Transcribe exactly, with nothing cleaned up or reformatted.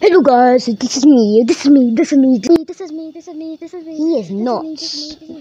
Hello guys, this is me, this is me, this is me, this is me, this is me, this is me. He is not.